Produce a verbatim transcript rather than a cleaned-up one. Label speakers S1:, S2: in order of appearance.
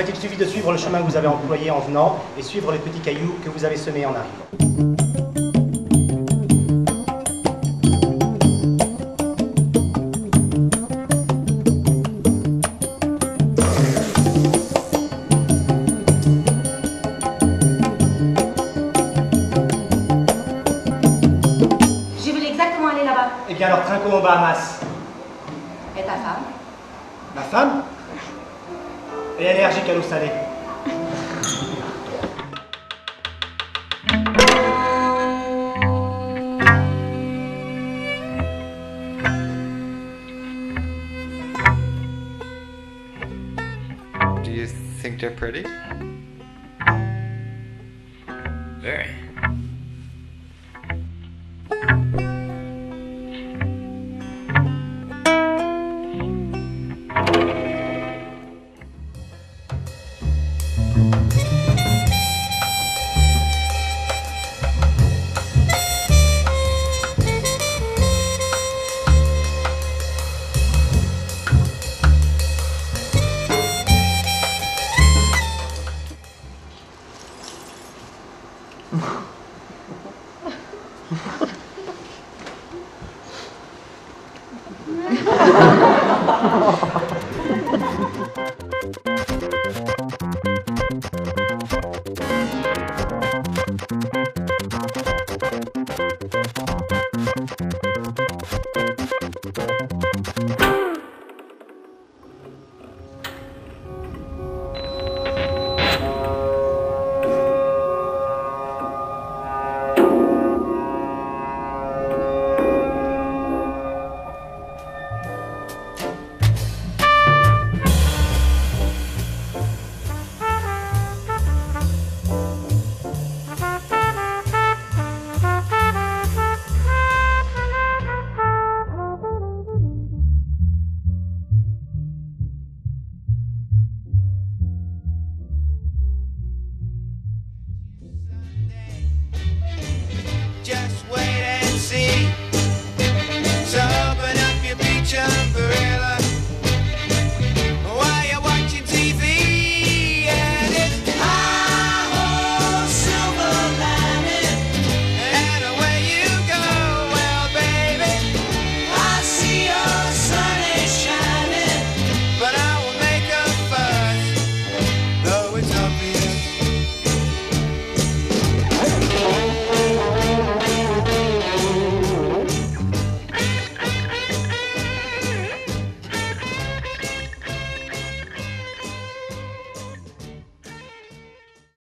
S1: fait, il suffit de suivre le chemin que vous avez employé en venant et suivre les petits cailloux que vous avez semés en arrivant.
S2: Eh bien alors, trinquons aux Bahamas.
S3: Et ta femme?
S2: Ma femme? Elle est allergique à l'eau salée.
S4: Do you think they're pretty? Very.
S1: Ha ha ha.